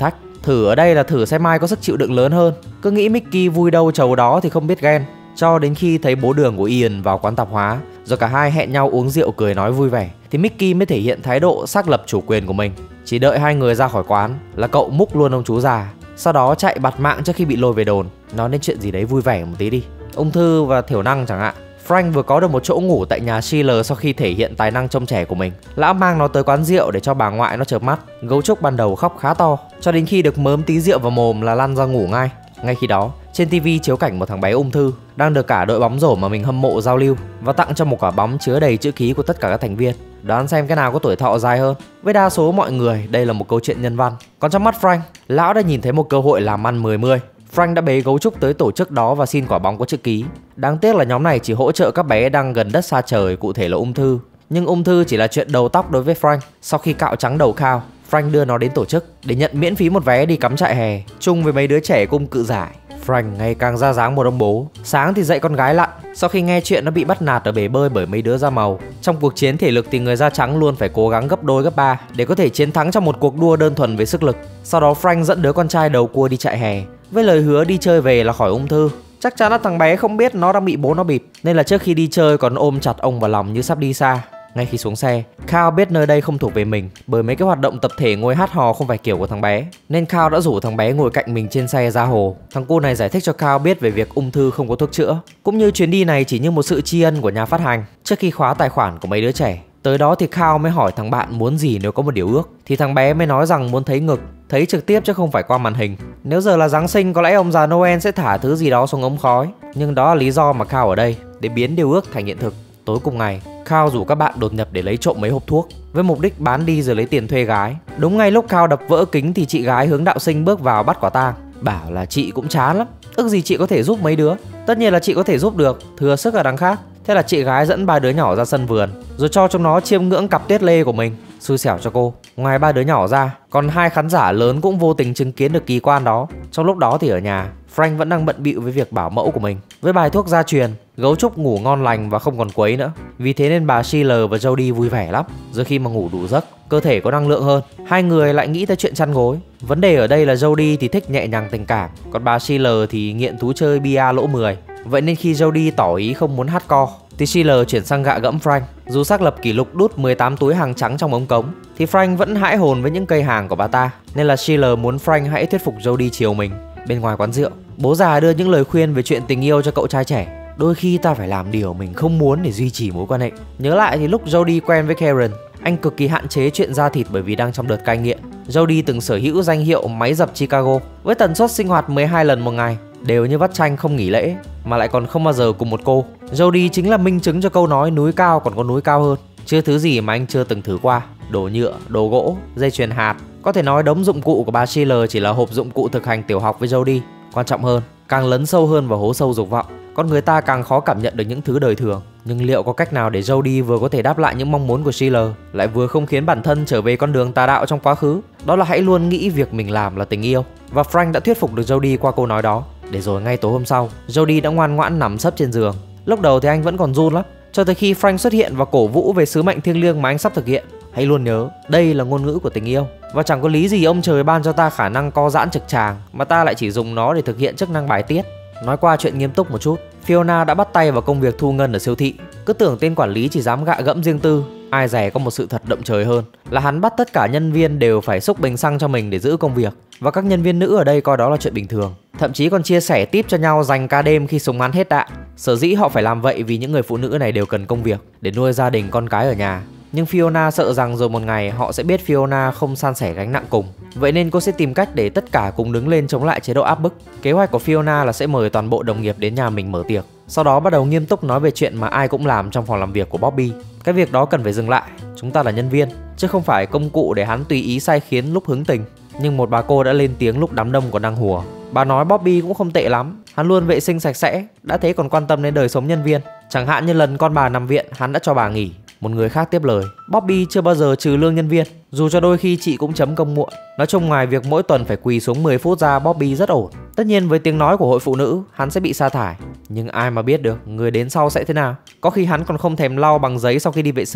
Thử ở đây là thử xem ai có sức chịu đựng lớn hơn. Cứ nghĩ Mickey vui đâu chầu đó thì không biết ghen. Cho đến khi thấy bố Đường của Ian vào quán tạp hóa, rồi cả hai hẹn nhau uống rượu cười nói vui vẻ, thì Mickey mới thể hiện thái độ xác lập chủ quyền của mình. Chỉ đợi hai người ra khỏi quán là cậu múc luôn ông chú già, sau đó chạy bạt mạng trước khi bị lôi về đồn. Nói đến chuyện gì đấy vui vẻ một tí đi, ung thư và thiểu năng chẳng hạn. Frank vừa có được một chỗ ngủ tại nhà Sheila sau khi thể hiện tài năng trông trẻ của mình. Lão mang nó tới quán rượu để cho bà ngoại nó chợp mắt. Gấu trúc ban đầu khóc khá to, cho đến khi được mớm tí rượu vào mồm là lăn ra ngủ ngay. Ngay khi đó, trên tivi chiếu cảnh một thằng bé ung thư đang được cả đội bóng rổ mà mình hâm mộ giao lưu và tặng cho một quả bóng chứa đầy chữ ký của tất cả các thành viên. Đoán xem cái nào có tuổi thọ dài hơn. Với đa số mọi người, đây là một câu chuyện nhân văn. Còn trong mắt Frank, lão đã nhìn thấy một cơ hội làm ăn mười mươi. Frank đã bế gấu trúc tới tổ chức đó và xin quả bóng có chữ ký. Đáng tiếc là nhóm này chỉ hỗ trợ các bé đang gần đất xa trời, cụ thể là ung thư. Nhưng ung thư chỉ là chuyện đầu tóc đối với Frank. Sau khi cạo trắng đầu Khao, Frank đưa nó đến tổ chức để nhận miễn phí một vé đi cắm trại hè chung với mấy đứa trẻ cung cự giải. Frank ngày càng ra dáng một ông bố. Sáng thì dạy con gái lặn, sau khi nghe chuyện nó bị bắt nạt ở bể bơi bởi mấy đứa da màu. Trong cuộc chiến thể lực thì người da trắng luôn phải cố gắng gấp đôi gấp ba để có thể chiến thắng trong một cuộc đua đơn thuần về sức lực. Sau đó Frank dẫn đứa con trai đầu cua đi trại hè với lời hứa đi chơi về là khỏi ung thư. Chắc chắn là thằng bé không biết nó đang bị bố nó bịp, nên là trước khi đi chơi còn ôm chặt ông vào lòng như sắp đi xa. Ngay khi xuống xe, Khao biết nơi đây không thuộc về mình, bởi mấy cái hoạt động tập thể ngồi hát hò không phải kiểu của thằng bé, nên Khao đã rủ thằng bé ngồi cạnh mình trên xe ra hồ. Thằng cu này giải thích cho Khao biết về việc ung thư không có thuốc chữa, cũng như chuyến đi này chỉ như một sự tri ân của nhà phát hành trước khi khóa tài khoản của mấy đứa trẻ. Tới đó thì Khao mới hỏi thằng bạn muốn gì nếu có một điều ước, thì thằng bé mới nói rằng muốn thấy ngực, thấy trực tiếp chứ không phải qua màn hình. Nếu giờ là Giáng sinh có lẽ ông già Noel sẽ thả thứ gì đó xuống ống khói, nhưng đó là lý do mà Khao ở đây, để biến điều ước thành hiện thực. Tối cùng ngày, Khao rủ các bạn đột nhập để lấy trộm mấy hộp thuốc với mục đích bán đi rồi lấy tiền thuê gái. Đúng ngay lúc Khao đập vỡ kính thì chị gái Hướng Đạo Sinh bước vào bắt quả tang, bảo là chị cũng chán lắm, ước gì chị có thể giúp mấy đứa. Tất nhiên là chị có thể giúp được, thừa sức ở đằng khác. Thế là chị gái dẫn ba đứa nhỏ ra sân vườn rồi cho chúng nó chiêm ngưỡng cặp tiết lê của mình. Xui xẻo cho cô, ngoài ba đứa nhỏ ra, còn hai khán giả lớn cũng vô tình chứng kiến được kỳ quan đó. Trong lúc đó thì ở nhà, Frank vẫn đang bận bịu với việc bảo mẫu của mình. Với bài thuốc gia truyền, gấu trúc ngủ ngon lành và không còn quấy nữa. Vì thế nên bà Sheila và Jody vui vẻ lắm. Rồi khi mà ngủ đủ giấc, cơ thể có năng lượng hơn, hai người lại nghĩ tới chuyện chăn gối. Vấn đề ở đây là Jody thì thích nhẹ nhàng tình cảm, còn bà Sheila thì nghiện thú chơi bia lỗ mười. Vậy nên khi Jody tỏ ý không muốn hardcore thì Sheila chuyển sang gạ gẫm Frank. Dù xác lập kỷ lục đút mười tám túi hàng trắng trong ống cống thì Frank vẫn hãi hồn với những cây hàng của bà ta, nên là Sheila muốn Frank hãy thuyết phục Jody chiều mình. Bên ngoài quán rượu, bố già đưa những lời khuyên về chuyện tình yêu cho cậu trai trẻ. Đôi khi ta phải làm điều mình không muốn để duy trì mối quan hệ. Nhớ lại thì lúc Jody quen với Karen, anh cực kỳ hạn chế chuyện da thịt bởi vì đang trong đợt cai nghiện. Jody từng sở hữu danh hiệu máy dập Chicago với tần suất sinh hoạt mười hai lần một ngày, đều như vắt chanh không nghỉ lễ, mà lại còn không bao giờ cùng một cô. Jody chính là minh chứng cho câu nói núi cao còn có núi cao hơn. Chưa thứ gì mà anh chưa từng thử qua. Đồ nhựa, đồ gỗ, dây chuyền hạt. Có thể nói đống dụng cụ của bà Sheila chỉ là hộp dụng cụ thực hành tiểu học với Jody. Quan trọng hơn, càng lấn sâu hơn vào hố sâu dục vọng, con người ta càng khó cảm nhận được những thứ đời thường. Nhưng liệu có cách nào để Jody vừa có thể đáp lại những mong muốn của Sheila, lại vừa không khiến bản thân trở về con đường tà đạo trong quá khứ? Đó là hãy luôn nghĩ việc mình làm là tình yêu. Và Frank đã thuyết phục được Jody qua câu nói đó. Để rồi ngay tối hôm sau, Jody đã ngoan ngoãn nằm sấp trên giường. Lúc đầu thì anh vẫn còn run lắm, cho tới khi Frank xuất hiện và cổ vũ về sứ mệnh thiêng liêng mà anh sắp thực hiện. Hãy luôn nhớ, đây là ngôn ngữ của tình yêu, và chẳng có lý gì ông trời ban cho ta khả năng co giãn trực tràng mà ta lại chỉ dùng nó để thực hiện chức năng bài tiết. Nói qua chuyện nghiêm túc một chút, Fiona đã bắt tay vào công việc thu ngân ở siêu thị. Cứ tưởng tên quản lý chỉ dám gạ gẫm riêng tư, ai dè có một sự thật động trời hơn là hắn bắt tất cả nhân viên đều phải xúc bình xăng cho mình để giữ công việc, và các nhân viên nữ ở đây coi đó là chuyện bình thường. Thậm chí còn chia sẻ tip cho nhau dành ca đêm khi súng ngắn hết đạn. Sở dĩ họ phải làm vậy vì những người phụ nữ này đều cần công việc để nuôi gia đình con cái ở nhà. Nhưng Fiona sợ rằng rồi một ngày họ sẽ biết Fiona không san sẻ gánh nặng cùng. Vậy nên cô sẽ tìm cách để tất cả cùng đứng lên chống lại chế độ áp bức. Kế hoạch của Fiona là sẽ mời toàn bộ đồng nghiệp đến nhà mình mở tiệc, sau đó bắt đầu nghiêm túc nói về chuyện mà ai cũng làm trong phòng làm việc của Bobby. Cái việc đó cần phải dừng lại. Chúng ta là nhân viên, chứ không phải công cụ để hắn tùy ý sai khiến lúc hứng tình. Nhưng một bà cô đã lên tiếng lúc đám đông còn đang hùa. Bà nói Bobby cũng không tệ lắm, hắn luôn vệ sinh sạch sẽ, đã thế còn quan tâm đến đời sống nhân viên. Chẳng hạn như lần con bà nằm viện, hắn đã cho bà nghỉ. Một người khác tiếp lời, Bobby chưa bao giờ trừ lương nhân viên, dù cho đôi khi chị cũng chấm công muộn. Nói chung ngoài việc mỗi tuần phải quỳ xuống mười phút ra, Bobby rất ổn. Tất nhiên với tiếng nói của hội phụ nữ, hắn sẽ bị sa thải. Nhưng ai mà biết được người đến sau sẽ thế nào. Có khi hắn còn không thèm lau bằng giấy sau khi đi vệ sinh.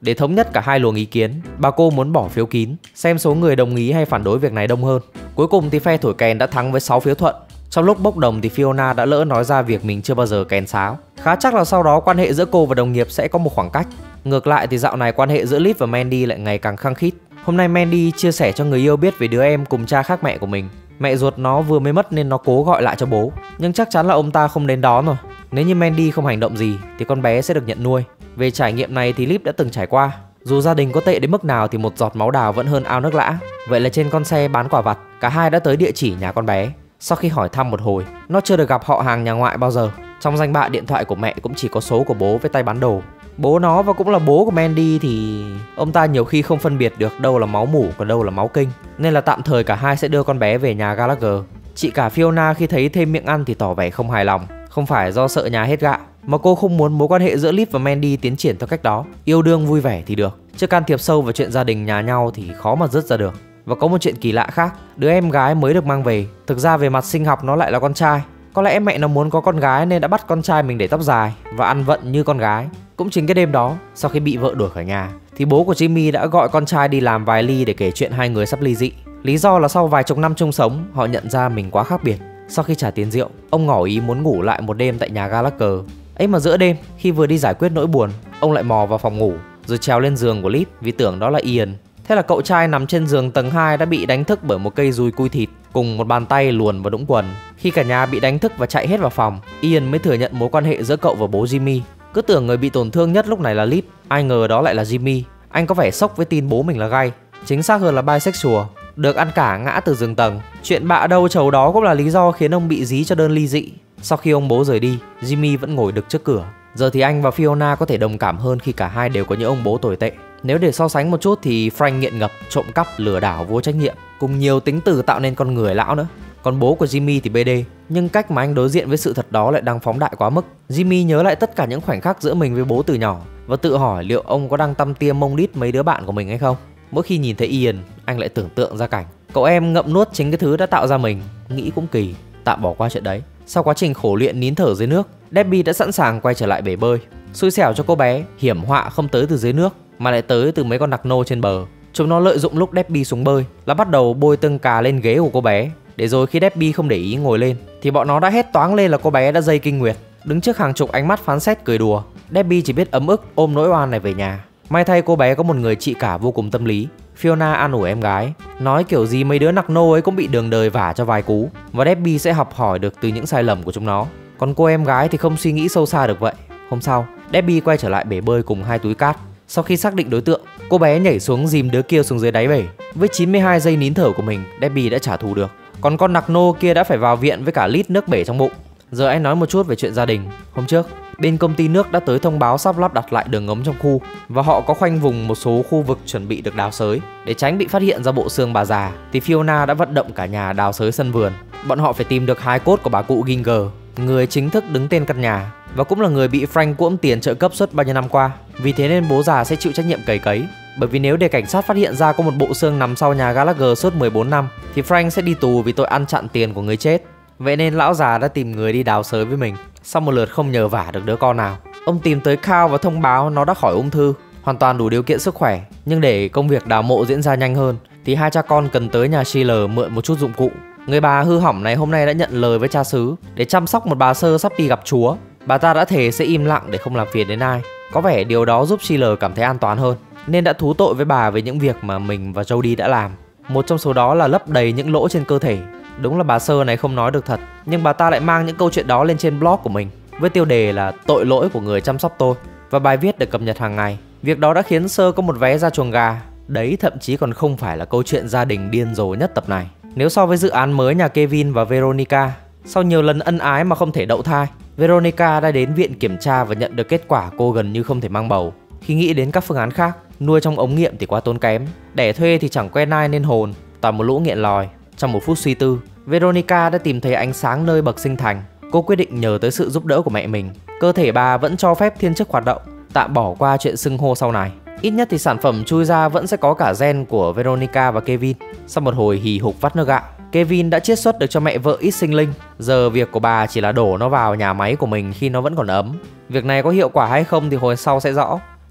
Để thống nhất cả hai luồng ý kiến, bà cô muốn bỏ phiếu kín, xem số người đồng ý hay phản đối việc này đông hơn. Cuối cùng thì phe thổi kèn đã thắng với sáu phiếu thuận. Trong lúc bốc đồng thì Fiona đã lỡ nói ra việc mình chưa bao giờ kèn sáo. Khá chắc là sau đó quan hệ giữa cô và đồng nghiệp sẽ có một khoảng cách. Ngược lại thì dạo này quan hệ giữa Liv và Mandy lại ngày càng khăng khít. Hôm nay Mandy chia sẻ cho người yêu biết về đứa em cùng cha khác mẹ của mình. Mẹ ruột nó vừa mới mất nên nó cố gọi lại cho bố, nhưng chắc chắn là ông ta không đến đón rồi. Nếu như Mandy không hành động gì thì con bé sẽ được nhận nuôi. Về trải nghiệm này thì Liv đã từng trải qua. Dù gia đình có tệ đến mức nào thì một giọt máu đào vẫn hơn ao nước lã. Vậy là trên con xe bán quả vặt, cả hai đã tới địa chỉ nhà con bé. Sau khi hỏi thăm một hồi, nó chưa được gặp họ hàng nhà ngoại bao giờ. Trong danh bạ điện thoại của mẹ cũng chỉ có số của bố với tay bán đồ. Bố nó và cũng là bố của Mandy thì ông ta nhiều khi không phân biệt được đâu là máu mủ còn đâu là máu kinh. Nên là tạm thời cả hai sẽ đưa con bé về nhà Gallagher. Chị cả Fiona khi thấy thêm miệng ăn thì tỏ vẻ không hài lòng. Không phải do sợ nhà hết gạo, mà cô không muốn mối quan hệ giữa Liv và Mandy tiến triển theo cách đó. Yêu đương vui vẻ thì được, chứ can thiệp sâu vào chuyện gia đình nhà nhau thì khó mà dứt ra được. Và có một chuyện kỳ lạ khác, đứa em gái mới được mang về, thực ra về mặt sinh học nó lại là con trai. Có lẽ mẹ nó muốn có con gái nên đã bắt con trai mình để tóc dài và ăn vận như con gái. Cũng chính cái đêm đó, sau khi bị vợ đuổi khỏi nhà, thì bố của Jimmy đã gọi con trai đi làm vài ly để kể chuyện hai người sắp ly dị. Lý do là sau vài chục năm chung sống, họ nhận ra mình quá khác biệt. Sau khi trả tiền rượu, ông ngỏ ý muốn ngủ lại một đêm tại nhà Gallagher. Ấy mà giữa đêm, khi vừa đi giải quyết nỗi buồn, ông lại mò vào phòng ngủ rồi trèo lên giường của Liv vì tưởng đó là Ian. Thế là cậu trai nằm trên giường tầng hai đã bị đánh thức bởi một cây dùi cui thịt cùng một bàn tay luồn vào đũng quần. Khi cả nhà bị đánh thức và chạy hết vào phòng, Ian mới thừa nhận mối quan hệ giữa cậu và bố Jimmy. Cứ tưởng người bị tổn thương nhất lúc này là Liv, ai ngờ đó lại là Jimmy. Anh có vẻ sốc với tin bố mình là gay, chính xác hơn là bisexual, được ăn cả ngã từ giường tầng. Chuyện bạ đâu chầu đó cũng là lý do khiến ông bị dí cho đơn ly dị. Sau khi ông bố rời đi, Jimmy vẫn ngồi đực trước cửa. Giờ thì anh và Fiona có thể đồng cảm hơn khi cả hai đều có những ông bố tồi tệ. Nếu để so sánh một chút thì Frank nghiện ngập, trộm cắp, lừa đảo vô trách nhiệm, cùng nhiều tính từ tạo nên con người lão nữa. Còn bố của Jimmy thì bê đê, nhưng cách mà anh đối diện với sự thật đó lại đang phóng đại quá mức. Jimmy nhớ lại tất cả những khoảnh khắc giữa mình với bố từ nhỏ và tự hỏi liệu ông có đang tăm tia mông đít mấy đứa bạn của mình hay không. Mỗi khi nhìn thấy Ian, anh lại tưởng tượng ra cảnh cậu em ngậm nuốt chính cái thứ đã tạo ra mình. Nghĩ cũng kỳ, tạm bỏ qua chuyện đấy. Sau quá trình khổ luyện nín thở dưới nước, Debbie đã sẵn sàng quay trở lại bể bơi. Xui xẻo cho cô bé, hiểm họa không tới từ dưới nước mà lại tới từ mấy con nặc nô trên bờ. Chúng nó lợi dụng lúc Debbie xuống bơi là bắt đầu bôi tưng cà lên ghế của cô bé, để rồi khi Debbie không để ý ngồi lên thì bọn nó đã hét toáng lên là cô bé đã dây kinh nguyệt. Đứng trước hàng chục ánh mắt phán xét cười đùa, Debbie chỉ biết ấm ức ôm nỗi oan này về nhà. May thay cô bé có một người chị cả vô cùng tâm lý. Fiona an ủi em gái, nói kiểu gì mấy đứa nặc nô ấy cũng bị đường đời vả cho vài cú, và Debbie sẽ học hỏi được từ những sai lầm của chúng nó. Còn cô em gái thì không suy nghĩ sâu xa được vậy. Hôm sau, Debbie quay trở lại bể bơi cùng hai túi cát. Sau khi xác định đối tượng, cô bé nhảy xuống dìm đứa kia xuống dưới đáy bể. Với chín mươi hai giây nín thở của mình, Debbie đã trả thù được. Còn con nặc nô kia đã phải vào viện với cả lít nước bể trong bụng. Giờ anh nói một chút về chuyện gia đình. Hôm trước, bên công ty nước đã tới thông báo sắp lắp đặt lại đường ống trong khu, và họ có khoanh vùng một số khu vực chuẩn bị được đào xới. Để tránh bị phát hiện ra bộ xương bà già, thì Fiona đã vận động cả nhà đào xới sân vườn. Bọn họ phải tìm được hài cốt của bà cụ Ginger, người chính thức đứng tên căn nhà và cũng là người bị Frank cuỗm tiền trợ cấp suốt bao nhiêu năm qua. Vì thế nên bố già sẽ chịu trách nhiệm cày cấy. Bởi vì nếu để cảnh sát phát hiện ra có một bộ xương nằm sau nhà Gallagher suốt mười bốn năm thì Frank sẽ đi tù vì tội ăn chặn tiền của người chết. Vậy nên lão già đã tìm người đi đào xới với mình. Sau một lượt không nhờ vả được đứa con nào, ông tìm tới Carl và thông báo nó đã khỏi ung thư, hoàn toàn đủ điều kiện sức khỏe. Nhưng để công việc đào mộ diễn ra nhanh hơn thì hai cha con cần tới nhà Sheila mượn một chút dụng cụ. Người bà hư hỏng này hôm nay đã nhận lời với cha xứ để chăm sóc một bà sơ sắp đi gặp Chúa. Bà ta đã thề sẽ im lặng để không làm phiền đến ai. Có vẻ điều đó giúp Sheila cảm thấy an toàn hơn, nên đã thú tội với bà về những việc mà mình và Jody đã làm. Một trong số đó là lấp đầy những lỗ trên cơ thể. Đúng là bà sơ này không nói được thật, nhưng bà ta lại mang những câu chuyện đó lên trên blog của mình với tiêu đề là tội lỗi của người chăm sóc tôi, và bài viết được cập nhật hàng ngày. Việc đó đã khiến Sơ có một vé ra chuồng gà. Đấy thậm chí còn không phải là câu chuyện gia đình điên rồ nhất tập này. Nếu so với dự án mới nhà Kevin và Veronica, sau nhiều lần ân ái mà không thể đậu thai, Veronica đã đến viện kiểm tra và nhận được kết quả cô gần như không thể mang bầu. Khi nghĩ đến các phương án khác, nuôi trong ống nghiệm thì quá tốn kém, đẻ thuê thì chẳng quen ai nên hồn, toàn một lũ nghiện lòi. Trong một phút suy tư, Veronica đã tìm thấy ánh sáng nơi bậc sinh thành. Cô quyết định nhờ tới sự giúp đỡ của mẹ mình. Cơ thể bà vẫn cho phép thiên chức hoạt động, tạm bỏ qua chuyện xưng hô sau này. Ít nhất thì sản phẩm chui ra vẫn sẽ có cả gen của Veronica và Kevin. Sau một hồi hì hục vắt nước gạo, Kevin đã chiết xuất được cho mẹ vợ ít sinh linh. Giờ việc của bà chỉ là đổ nó vào nhà máy của mình khi nó vẫn còn ấm. Việc này có hiệu quả hay không thì hồi sau sẽ rõ.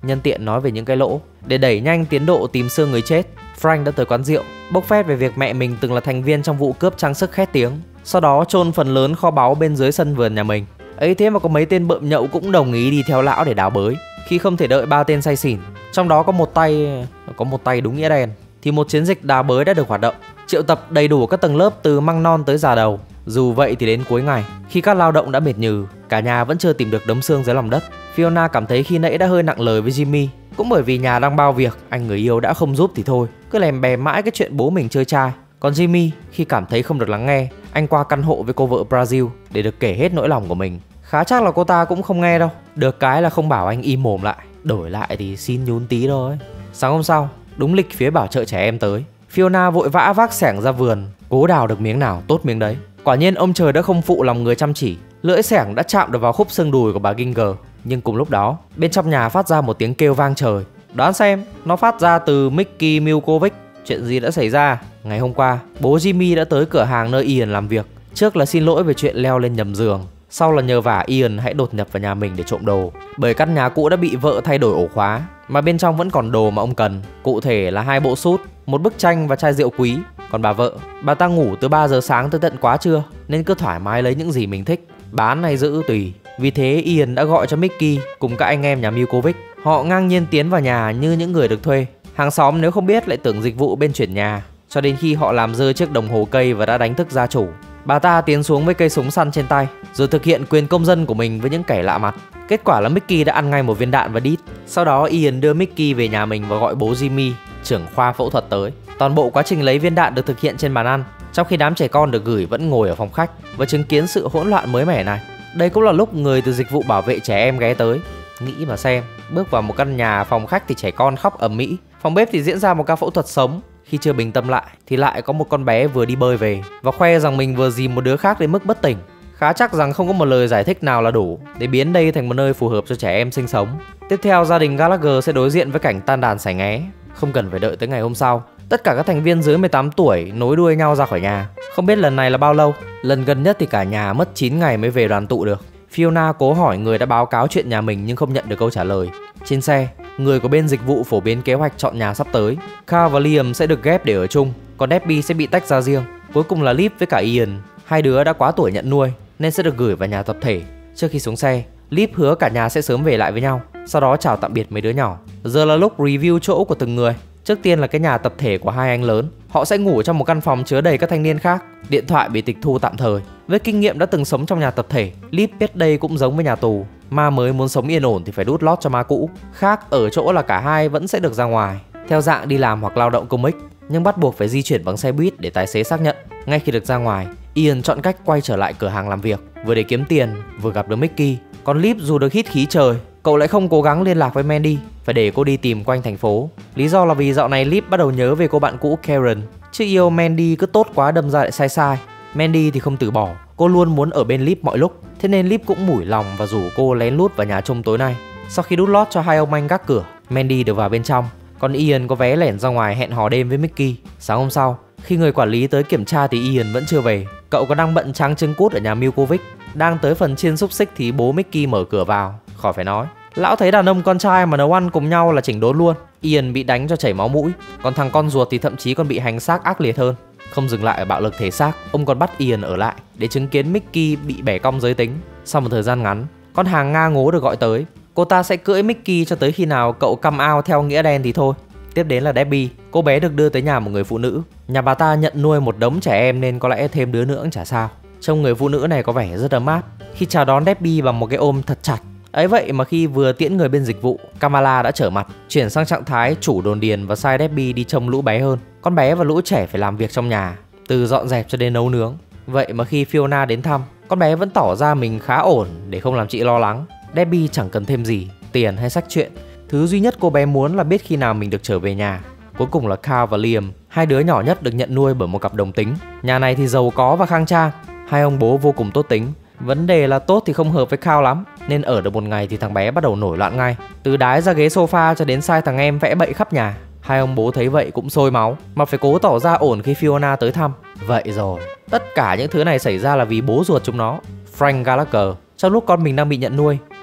nhân tiện nói về những cái lỗ. Để đẩy nhanh tiến độ tìm xương người chết, Frank đã tới quán rượu, bốc phét về việc mẹ mình từng là thành viên trong vụ cướp trang sức khét tiếng, sau đó chôn phần lớn kho báu bên dưới sân vườn nhà mình. Ấy thế mà có mấy tên bợm nhậu cũng đồng ý đi theo lão để đào bới. Khi không thể đợi ba tên say xỉn, trong đó có một tay có một tay đúng nghĩa đen, thì một chiến dịch đào bới đã được hoạt động, triệu tập đầy đủ các tầng lớp từ măng non tới già đầu. Dù vậy thì đến cuối ngày, khi các lao động đã mệt nhừ, cả nhà vẫn chưa tìm được đống xương dưới lòng đất. Fiona cảm thấy khi nãy đã hơi nặng lời với Jimmy, cũng bởi vì nhà đang bao việc, anh người yêu đã không giúp thì thôi, cứ lèm bè mãi cái chuyện bố mình chơi trai. Còn Jimmy, khi cảm thấy không được lắng nghe, anh qua căn hộ với cô vợ Brazil để được kể hết nỗi lòng của mình. Khá chắc là cô ta cũng không nghe đâu, được cái là không bảo anh im mồm lại, đổi lại thì xin nhún tí thôi. Sáng hôm sau, đúng lịch phía bảo trợ trẻ em tới, Fiona vội vã vác xẻng ra vườn, cố đào được miếng nào tốt miếng đấy. Quả nhiên ông trời đã không phụ lòng người chăm chỉ, lưỡi xẻng đã chạm được vào khúc xương đùi của bà Ginger. Nhưng cùng lúc đó, bên trong nhà phát ra một tiếng kêu vang trời. Đoán xem, nó phát ra từ Mickey Milkovic. Chuyện gì đã xảy ra? Ngày hôm qua, bố Jimmy đã tới cửa hàng nơi Ian làm việc. Trước là xin lỗi về chuyện leo lên nhầm giường, sau là nhờ vả Ian hãy đột nhập vào nhà mình để trộm đồ. Bởi căn nhà cũ đã bị vợ thay đổi ổ khóa, mà bên trong vẫn còn đồ mà ông cần. Cụ thể là hai bộ sút, một bức tranh và chai rượu quý. Còn bà vợ, bà ta ngủ từ ba giờ sáng tới tận quá trưa, nên cứ thoải mái lấy những gì mình thích, bán hay giữ tùy. Vì thế Ian đã gọi cho Mickey cùng các anh em nhà Milkovic. Họ ngang nhiên tiến vào nhà như những người được thuê. Hàng xóm nếu không biết lại tưởng dịch vụ bên chuyển nhà, cho đến khi họ làm rơi chiếc đồng hồ cây và đã đánh thức gia chủ. Bà ta tiến xuống với cây súng săn trên tay, rồi thực hiện quyền công dân của mình với những kẻ lạ mặt. Kết quả là Mickey đã ăn ngay một viên đạn và đít. Sau đó Ian đưa Mickey về nhà mình và gọi bố Jimmy, trưởng khoa phẫu thuật tới. Toàn bộ quá trình lấy viên đạn được thực hiện trên bàn ăn, trong khi đám trẻ con được gửi vẫn ngồi ở phòng khách và chứng kiến sự hỗn loạn mới mẻ này. Đây cũng là lúc người từ dịch vụ bảo vệ trẻ em ghé tới. Nghĩ mà xem, bước vào một căn nhà phòng khách thì trẻ con khóc ầm ĩ, phòng bếp thì diễn ra một ca phẫu thuật sống. Khi chưa bình tâm lại thì lại có một con bé vừa đi bơi về và khoe rằng mình vừa dìm một đứa khác đến mức bất tỉnh. Khá chắc rằng không có một lời giải thích nào là đủ để biến đây thành một nơi phù hợp cho trẻ em sinh sống. Tiếp theo, gia đình Gallagher sẽ đối diện với cảnh tan đàn xẻ nghé. Không cần phải đợi tới ngày hôm sau, tất cả các thành viên dưới mười tám tuổi nối đuôi nhau ra khỏi nhà. Không biết lần này là bao lâu, lần gần nhất thì cả nhà mất chín ngày mới về đoàn tụ được. Fiona cố hỏi người đã báo cáo chuyện nhà mình nhưng không nhận được câu trả lời. Trên xe, người của bên dịch vụ phổ biến kế hoạch chọn nhà sắp tới. Carl và Liam sẽ được ghép để ở chung, còn Debbie sẽ bị tách ra riêng. Cuối cùng là Liv với cả Ian, hai đứa đã quá tuổi nhận nuôi nên sẽ được gửi vào nhà tập thể. Trước khi xuống xe, Liv hứa cả nhà sẽ sớm về lại với nhau, sau đó chào tạm biệt mấy đứa nhỏ. Giờ là lúc review chỗ của từng người. Trước tiên là cái nhà tập thể của hai anh lớn. Họ sẽ ngủ trong một căn phòng chứa đầy các thanh niên khác. Điện thoại bị tịch thu tạm thời. Với kinh nghiệm đã từng sống trong nhà tập thể, Liv biết đây cũng giống với nhà tù. Ma mới muốn sống yên ổn thì phải đút lót cho ma cũ. Khác ở chỗ là cả hai vẫn sẽ được ra ngoài theo dạng đi làm hoặc lao động công ích, nhưng bắt buộc phải di chuyển bằng xe buýt để tài xế xác nhận. Ngay khi được ra ngoài, Ian chọn cách quay trở lại cửa hàng làm việc, vừa để kiếm tiền vừa gặp được Mickey. Còn Liv dù được hít khí trời, cậu lại không cố gắng liên lạc với Mandy, phải để cô đi tìm quanh thành phố. Lý do là vì dạo này Liv bắt đầu nhớ về cô bạn cũ Karen. Chứ yêu Mandy cứ tốt quá đâm ra lại sai sai. Mandy thì không từ bỏ, cô luôn muốn ở bên Liv mọi lúc. Thế nên Liv cũng mủi lòng và rủ cô lén lút vào nhà chung tối nay. Sau khi đút lót cho hai ông anh gác cửa, Mandy được vào bên trong, còn Ian có vé lẻn ra ngoài hẹn hò đêm với Mickey. Sáng hôm sau, khi người quản lý tới kiểm tra thì Ian vẫn chưa về. Cậu còn đang bận tráng trứng cút ở nhà Milkovic. Đang tới phần chiên xúc xích thì bố Mickey mở cửa vào. Khỏi phải nói, lão thấy đàn ông con trai mà nấu ăn cùng nhau là chỉnh đốn luôn. Ian bị đánh cho chảy máu mũi, còn thằng con ruột thì thậm chí còn bị hành xác ác liệt hơn. Không dừng lại ở bạo lực thể xác, ông còn bắt Ian ở lại để chứng kiến Mickey bị bẻ cong giới tính. Sau một thời gian ngắn, con hàng Nga ngố được gọi tới. Cô ta sẽ cưỡi Mickey cho tới khi nào cậu come out theo nghĩa đen thì thôi. Tiếp đến là Debbie, cô bé được đưa tới nhà một người phụ nữ. Nhà bà ta nhận nuôi một đống trẻ em nên có lẽ thêm đứa nữa cũng chả sao. Trông người phụ nữ này có vẻ rất ấm áp khi chào đón Debbie bằng một cái ôm thật chặt. Ấy vậy mà khi vừa tiễn người bên dịch vụ, Kamala đã trở mặt, chuyển sang trạng thái chủ đồn điền và sai Debbie đi trông lũ bé hơn. Con bé và lũ trẻ phải làm việc trong nhà, từ dọn dẹp cho đến nấu nướng. Vậy mà khi Fiona đến thăm, con bé vẫn tỏ ra mình khá ổn để không làm chị lo lắng. Debbie chẳng cần thêm gì, tiền hay sách chuyện. Thứ duy nhất cô bé muốn là biết khi nào mình được trở về nhà. Cuối cùng là Carl và Liam, hai đứa nhỏ nhất được nhận nuôi bởi một cặp đồng tính. Nhà này thì giàu có và khang trang. Hai ông bố vô cùng tốt tính. Vấn đề là tốt thì không hợp với Carl lắm, nên ở được một ngày thì thằng bé bắt đầu nổi loạn ngay. Từ đái ra ghế sofa cho đến sai thằng em vẽ bậy khắp nhà. Hai ông bố thấy vậy cũng sôi máu, mà phải cố tỏ ra ổn khi Fiona tới thăm. Vậy rồi, tất cả những thứ này xảy ra là vì bố ruột chúng nó, Frank Gallagher. Trong lúc con mình đang bị nhận nuôi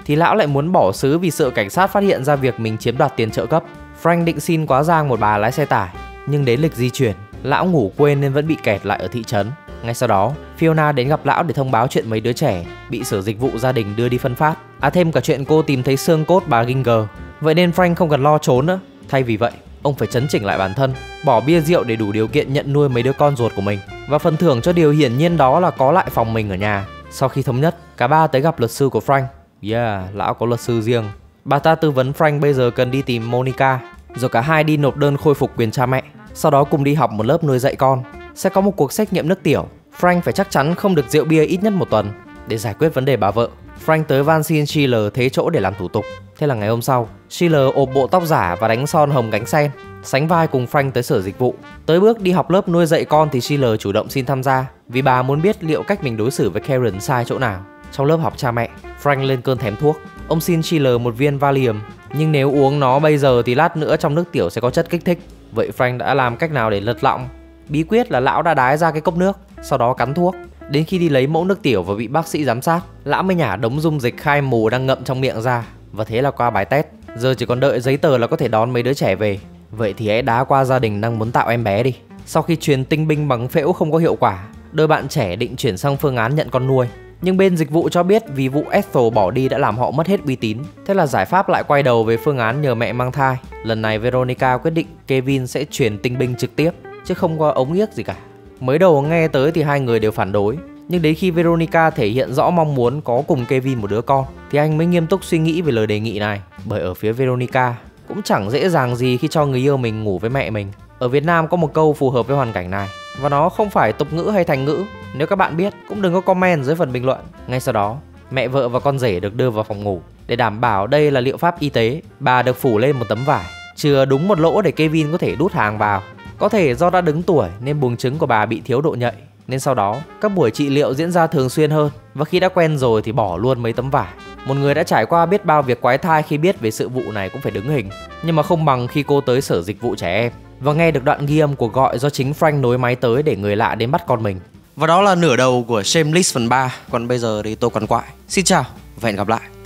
thì lão lại muốn bỏ xứ vì sợ cảnh sát phát hiện ra việc mình chiếm đoạt tiền trợ cấp. Frank định xin quá giang một bà lái xe tải, nhưng đến lịch di chuyển, lão ngủ quên nên vẫn bị kẹt lại ở thị trấn. Ngay sau đó, Fiona đến gặp lão để thông báo chuyện mấy đứa trẻ bị sở dịch vụ gia đình đưa đi phân phát. À thêm cả chuyện cô tìm thấy xương cốt bà Ginger. Vậy nên Frank không cần lo trốn nữa. Thay vì vậy, ông phải chấn chỉnh lại bản thân, bỏ bia rượu để đủ điều kiện nhận nuôi mấy đứa con ruột của mình. Và phần thưởng cho điều hiển nhiên đó là có lại phòng mình ở nhà. Sau khi thống nhất, cả ba tới gặp luật sư của Frank. Yeah, lão có luật sư riêng. Bà ta tư vấn Frank bây giờ cần đi tìm Monica, rồi cả hai đi nộp đơn khôi phục quyền cha mẹ. Sau đó cùng đi học một lớp nuôi dạy con. Sẽ có một cuộc xét nghiệm nước tiểu. Frank phải chắc chắn không được rượu bia ít nhất một tuần. Để giải quyết vấn đề bà vợ, Frank tới van xin Sheila thế chỗ để làm thủ tục. Thế là ngày hôm sau, Sheila ộp bộ tóc giả và đánh son hồng cánh sen, sánh vai cùng Frank tới sở dịch vụ. Tới bước đi học lớp nuôi dạy con thì Sheila chủ động xin tham gia, vì bà muốn biết liệu cách mình đối xử với Karen sai chỗ nào. Trong lớp học cha mẹ, Frank lên cơn thèm thuốc. Ông xin Sheila một viên Valium, nhưng nếu uống nó bây giờ thì lát nữa trong nước tiểu sẽ có chất kích thích. Vậy Frank đã làm cách nào để lật lọng? Bí quyết là lão đã đái ra cái cốc nước, sau đó cắn thuốc. Đến khi đi lấy mẫu nước tiểu và bị bác sĩ giám sát, lão mới nhả đống dung dịch khai mù đang ngậm trong miệng ra. Và thế là qua bài test. Giờ chỉ còn đợi giấy tờ là có thể đón mấy đứa trẻ về. Vậy thì hãy đá qua gia đình đang muốn tạo em bé đi. Sau khi truyền tinh binh bằng phễu không có hiệu quả, đôi bạn trẻ định chuyển sang phương án nhận con nuôi. Nhưng bên dịch vụ cho biết vì vụ Ethel bỏ đi đã làm họ mất hết uy tín. Thế là giải pháp lại quay đầu về phương án nhờ mẹ mang thai. Lần này Veronica quyết định Kevin sẽ truyền tinh binh trực tiếp, chứ không có ống yếc gì cả. Mới đầu nghe tới thì hai người đều phản đối. Nhưng đến khi Veronica thể hiện rõ mong muốn có cùng Kevin một đứa con, thì anh mới nghiêm túc suy nghĩ về lời đề nghị này. Bởi ở phía Veronica cũng chẳng dễ dàng gì khi cho người yêu mình ngủ với mẹ mình. Ở Việt Nam có một câu phù hợp với hoàn cảnh này, và nó không phải tục ngữ hay thành ngữ. Nếu các bạn biết, cũng đừng có comment dưới phần bình luận. Ngay sau đó, mẹ vợ và con rể được đưa vào phòng ngủ. Để đảm bảo đây là liệu pháp y tế, bà được phủ lên một tấm vải, chừa đúng một lỗ để Kevin có thể đút hàng vào. Có thể do đã đứng tuổi nên buồng trứng của bà bị thiếu độ nhạy, nên sau đó các buổi trị liệu diễn ra thường xuyên hơn. Và khi đã quen rồi thì bỏ luôn mấy tấm vải. Một người đã trải qua biết bao việc quái thai khi biết về sự vụ này cũng phải đứng hình. Nhưng mà không bằng khi cô tới sở dịch vụ trẻ em và nghe được đoạn ghi âm cuộc gọi do chính Frank nối máy tới để người lạ đến bắt con mình. Và đó là nửa đầu của Shameless phần ba. Còn bây giờ thì tôi quằn quại. Xin chào và hẹn gặp lại.